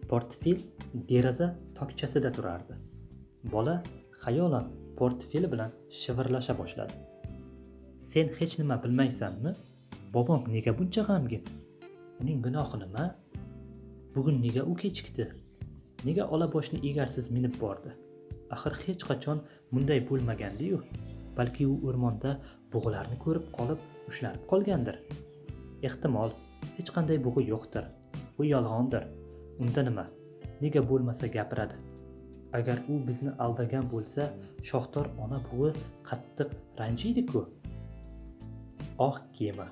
Portfel deraza tokchasida turardi. Bola xayolan portfeli bilan shivirlasha boshladi. Sen hech nima bilmaysanmi? Bobom nega buncha g'amgin? Uning gunohi nima? Bugun nega u kechikdi? Nega olaboshni egarsiz minib bordi? Axir hech qachon bunday bo'lmagandi-yu. Balki u o'rmonda bug'ularni ko'rib qolib, ushlanib qolgandir. Ehtimol, hech qanday bug'u yo'qdir. Bu yolg'ondir. Unda nima? Nega bo'lmasa gapiradi? Agar u bizni aldagan bo'lsa, Shoxdor ona buvi qattiq ranjiydi-ku. Oq kema.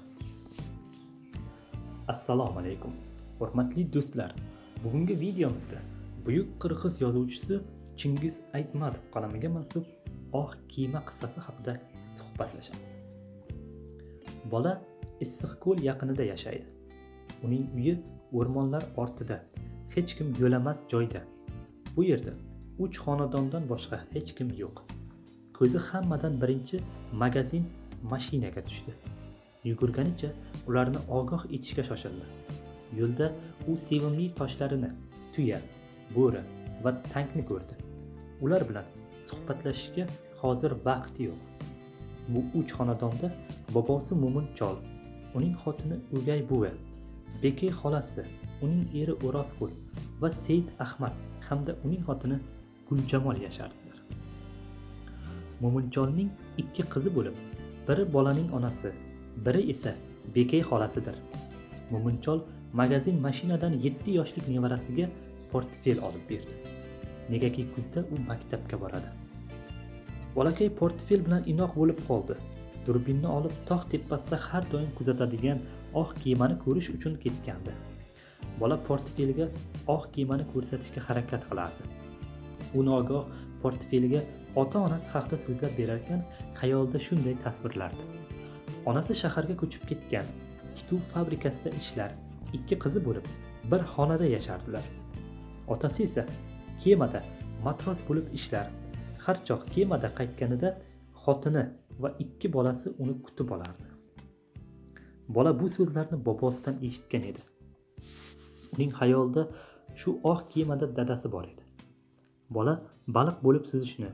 Assalomu alaykum. Hurmatli do'stlar, bugungi videomizda buyuk qirg'iz yozuvchisi Chingiz Aytmatov qalamiga mansub Oq kema qissasi haqida suhbatlashamiz. Bola Issiqko'l yaqinida yashaydi. Uning uyi o'rmonlar ortida, hech kim yo'lamas joyda. Bu yerda 3 xonadondan boshqa hech kim yo'q. Ko'zi hammadan birinchi magazin mashinaga tushdi. Yugurganicha ularni ogoh etishga shoshildi. Yo'lda u sevimli toshlarini, tuya, bo'ri va tankni ko'rdi. Ular bilan suhbatlashishga hozir vaqti yo'q. Bu 3 xonadonda bobosi Mo'minchol, uning xotini O'gay buvi, Bekay xolasi, uning eri O'rozqul va Seyid Ahmad hamda uning xotini Guljamol yashardilar. Mo'mincholning 2 qizi bo'lib, biri bolaning onasi, biri esa Bekay xolasidir. Mo'minchol magazin mashinadan 7 yoshlik nevarasiga portfel olib berdi. Negaki kuzda u maktabga boradi. Bolakay portfel bilan inoq bo'lib qoldi. Durbinni olib tog' tepasida har doim kuzatadigan oq kemani ko'rish uchun ketgandi. Bola portfeliga oq kemani ko'rsatishga harakat qilardi. U nogoh portfeliga ota-onasi haqida so'zlab berar ekan, xayolida shunday tasvirlardi. Onasi shaharga ko'chib ketgan, tikuv fabrikasida ishlar, 2 qizi bo'lib, bir xonada yashardilar. Otasi esa kemada matros bo'lib ishlar. Har choq kemada qaytganida xotini va 2 bolasi uni kutib olardi. Bola bu so'zlarni bobosidan eshitgan edi. Uning xayolida shu oq kemada dadasi bor edi. Bola baliq bo'lib suzishni,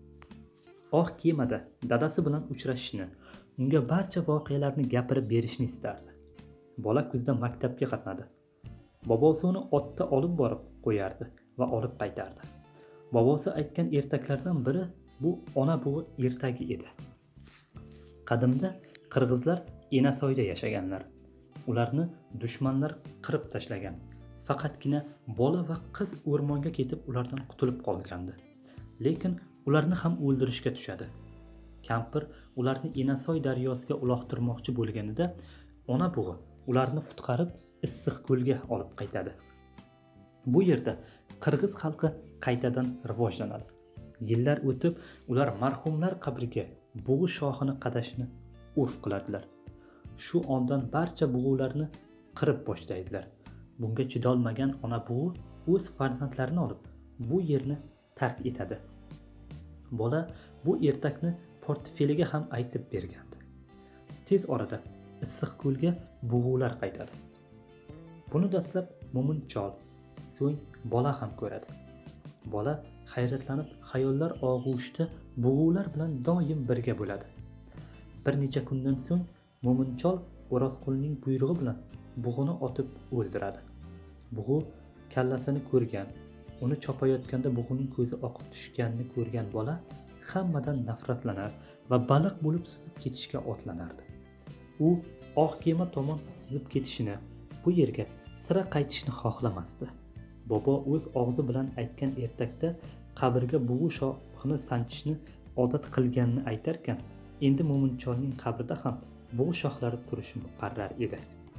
oq kemada dadasi bilan uchrashishni, unga barcha voqealarni gapirib berishni istardi. Bola kuzda maktabga qatnadi. Bobosi uni otda olib borib qo'yardi va olib qaytardi. Bobosi aytgan ertaklardan biri bu ona buvi ertagi edi. Qadimda qirg'izlar Enasoyda yashaganlar. Ularni dushmanlar qirib tashlagan. Faqatgina bola va qiz o'rmonga ketib ulardan qutulib qolgandi. Lekin ularni ham o'ldirishga tushadi. Kampir ularni Enasoy daryosiga uloqtirmoqchi bo'lganida ona buvi ularni qutqarib Issiqko'lga olib qaytadi. Bu yerda qirg'iz xalqi qaytadan rivojlanadi. Yillar o'tib ular marhumlar qabriga bug'u shoxini qadashni urf qiladilar. Shu ondan barcha bug'ularni qirib boshlaydilar. Bunga chidolmagan ona buvi o'z farzandlarini olib bu yerni tark etadi. Bola bu ertakni portfeliga ham aytib bergandi. Tez orada Issiqko'lga bug'ular qaytadi. Buni dastlab Mo'minchol, so'ng bola ham ko'radi. Bola hayratlanib xayollar og'ushida bug'ular bilan doim birga bo'ladi. Bir necha kundan so'ng Mo'minchol O'rozqulning buyrug'i bilan bug'uni otib o'ldiradi. Bug'u kallasini ko'rgan, uni chopayotganda bug'uning ko'zi oqib tushganini ko'rgan bola hammadan nafratlanar va baliq bo'lib suzib ketishga otlanardi. U oq kema tomon suzib ketishini, bu yerga sira qaytishni xohlamasdi. Bobo o'z og'zi bilan aytgan ertakda qabrga bug'u shoxini sanchishni odat qilganini aytarkan, endi Mo'mincholning qabrida ham bug'u shoxlari turishi muqarrar edi.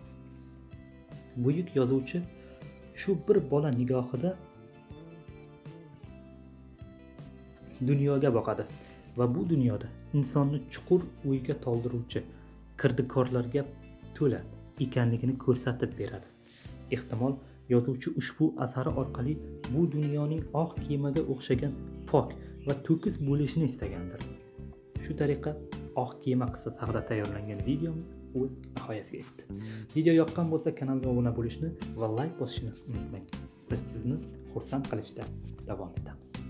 Buyuk yozuvchi shu bir bola nigohida dunyoga boqadi va bu dunyoda insonni chuqur o'yga toldiruvchi kirdikorlarga to'la ekanligini ko'rsatib beradi. Ehtimol yozuvchi ushbu asari orqali bu dunyoning oq kemaga o'xshagan pok va to'kis bo'lishini istagandir. Shu tariqa oq kema qissasi haqida tayyorlangan videomiz o'z nihoyasiga yetdi. Video yoqqan bo'lsa kanalga obuna bo'lishni va like bosishni unutmang. biz sizni xursand qilishda davom etamiz.